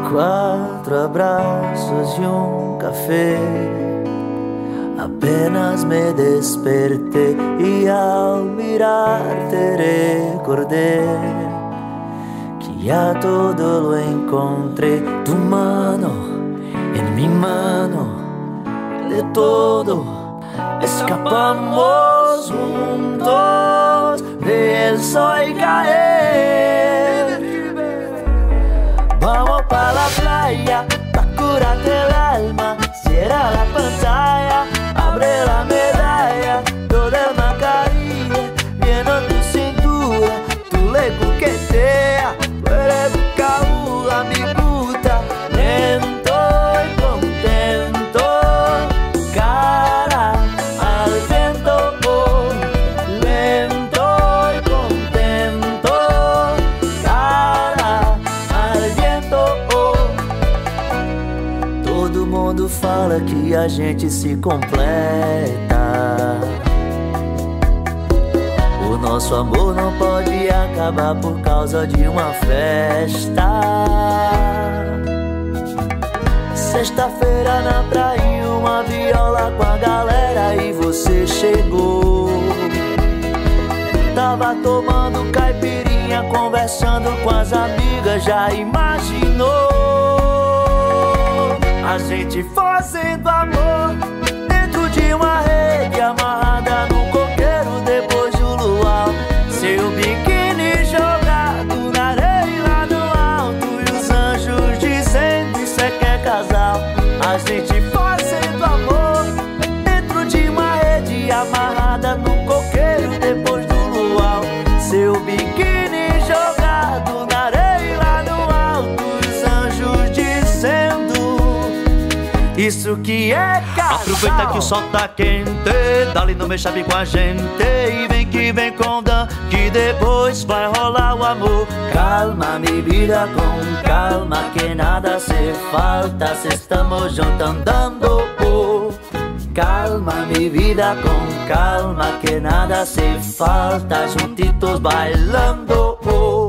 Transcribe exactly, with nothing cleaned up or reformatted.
Quatro abraços e um café. Apenas me desperté e ao mirar-te recordé que ya todo lo encontré. Tu mano en mi mano, de todo escapamos juntos del sol caer. Vamos pa' la playa, pa' curarte el alma. Cierra la pantalla, abre la medalla. Toda el Macaría, viendo tu cintura. Tu le coquetea, tú eres un caúla, mi puta. Lento y contento, cara al viento, oh. Lento y contento, cara al viento, oh. Todo mundo fala que a gente se completa. O nosso amor não pode acabar por causa de uma festa. Sexta-feira na praia, uma viola com a galera e você chegou. Tava tomando caipirinha, conversando com as amigas, já imaginou a gente fazendo amor dentro de uma rede, amarrada num coqueiro depois do luau. Seu biquíni jogado na areia lá no alto e os anjos dizendo isso é que é casal. A gente fazendo amor dentro de uma rede, amarrada num coqueiro depois do luau. Seu biquíni jogado na areia lá no alto e os anjos dizendo isso que é casal. Aproveita que o sol tá quente, dali não me chave com a gente. E vem que vem com Dan, que depois vai rolar o amor. Calma, mi vida, com calma, que nada se falta se estamos juntos andando, oh. Calma, mi vida, com calma, que nada se falta juntitos bailando, oh.